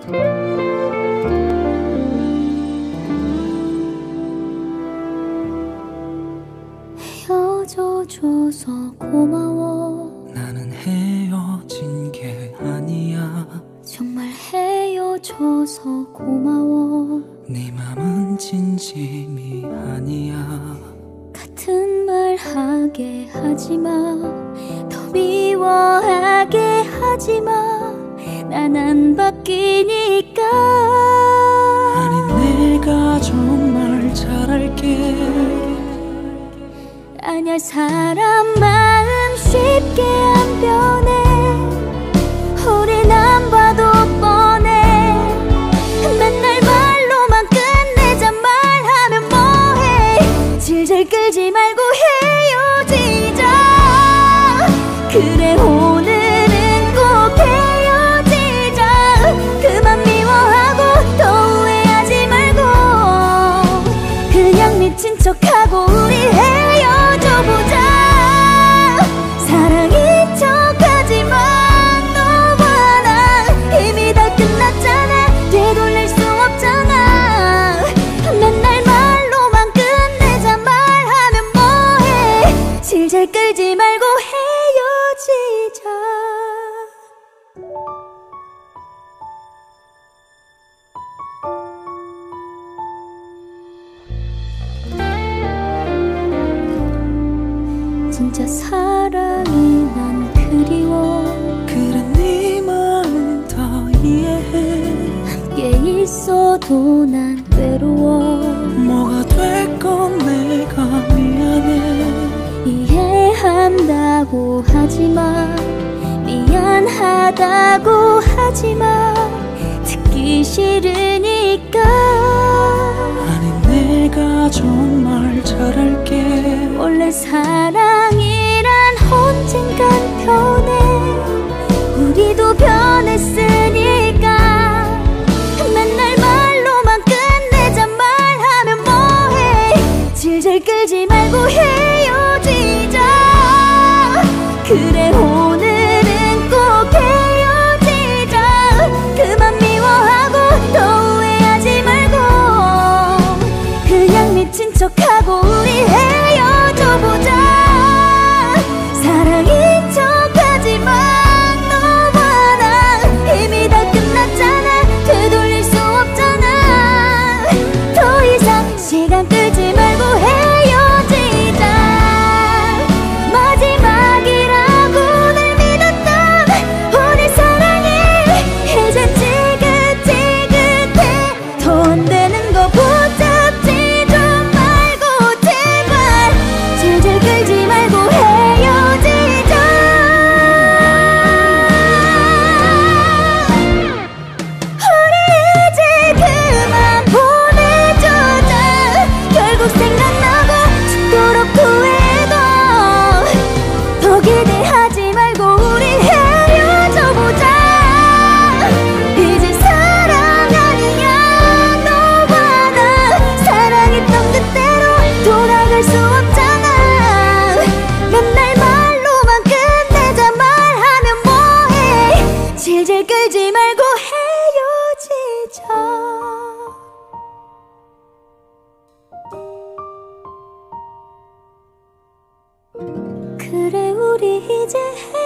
헤어져줘서 고마워. 나는 헤어진 게 아니야. 정말 헤어져서 고마워. 네 맘은 진심이 아니야. 같은 말 하게 하지마. 더 미워하게 하지마. 난 안 바뀌니까. 아니 내가 정말 잘할게. 아냐 사람 마음 쉽게 안 변해. 우린 안 봐도 뻔해. 맨날 말로만 끝내자 말하면 뭐해. 질질 끌지 말고 헤어지자. 그래 오늘은 꼭 헤어지자. 그만 미워하고 더 후회하지 말고 그냥 미친 척하고 우리 헤어져보자. 사랑인 척하지만 너와 나 이미 다 끝났잖아. 되돌릴 수 없잖아. 맨날 말로만 끝내자 말하면 뭐해. 질질 끌지 말고 헤어지자. 진짜 사랑이 난 그리워. 그래 네 마음 더 이해해. 함께 있어도 난 외로워. 뭐가 됐건 내가 미안해. 이해한다고 하지마. 미안하다고 하지마. 듣기 싫으니까. 아니 내가 정말 잘할게. 원래 사랑이란 언젠간 변해. 우리도 변했으니까. 맨날 말로만 끝내자 말하면 뭐해. 질질 끌지 말고 헤어지자. 그래 오늘은 꼭 헤어지자. 그만 미워하고 더 후회하지 말고 그냥 미친 척하고 우리 헤어져보자. 사랑인 척하지만 너와 나 이미 다 끝났잖아. 되돌릴 수 없잖아. 더 이상 시간 끌지 말고 헤어지자. 마지막이라고 날 믿었던 우리 사랑이 이젠 지긋지긋해. 더 안 되는 거 붙잡지 좀 말고 제발. 질질 끌지 말고 헤어지자. 우리 이제 그만 보내주자. 결국 생각나고 죽도록 후회도. 더 기대하지 말고 우리 헤어져보자. 이제 사랑 아니야. 너와 나 사랑했던 그때로 돌아갈 수 없잖아. 맨날 말로만 끝내자 말하면 뭐해. 질질 끌지 말고 헤어지자. 그래 우리 이제